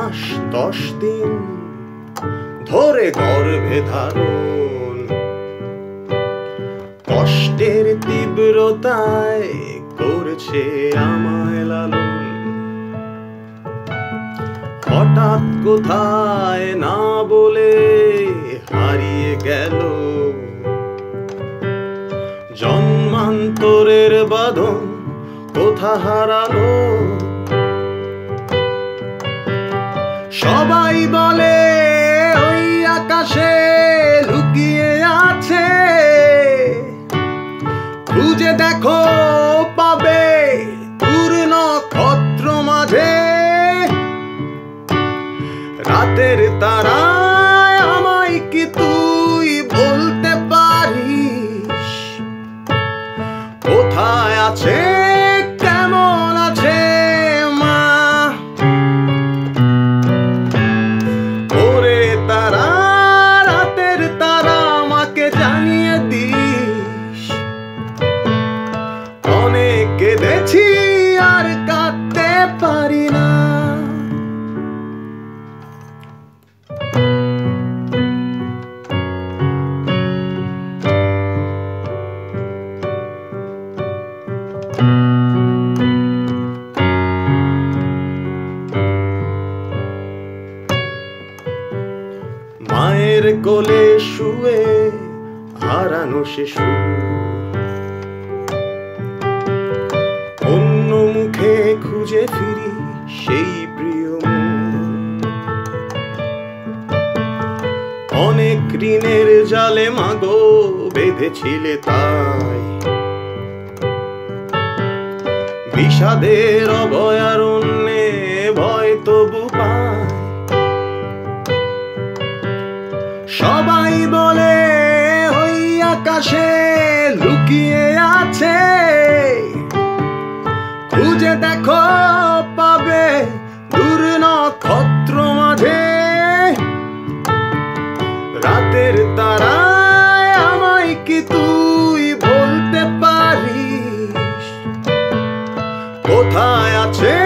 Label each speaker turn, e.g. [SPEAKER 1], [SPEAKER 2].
[SPEAKER 1] মাস 10 দিন ধরে গর্ভে ধারণ, কষ্টের তীব্রতায় করেছে আমায় লালন। হঠাৎ কোথায় না বলে হারিয়ে গেল, জন্মান্তরের বাঁধন কোথা হারালো। সবাই বলে ওই আকাশে লুকিয়ে আছে, খুঁজে দেখো পাবে দূর নক্ষত্র মাঝে। রাতের তারায় আমায় কি তুই বলতে পারিস, কোথায় আছে কেমন আছে মা? ওরে তারা, রাতের তারা আমাকে জানিয়ে দিস। অনেক কেঁদেছি আর কাঁদতে পারি না। মায়ের কোলে শুয়ে হারানো শিশু, অন্য মুখে খুঁজে ফিরি সেই প্রিয় মুখ। অনেক ঋণের জালে মাগো বেঁধেছিলে তাই, বিষাদের অভয়ারণ্যে ভয় তবু পায়। সবাই বলে ওই আকাশে লুকিয়ে আছে, খুঁজে দেখো পাবে দূর নক্ষত্র মাঝে। রাতের তারায় আমায় কি তুই বলতে পারিস, কোথায় আছে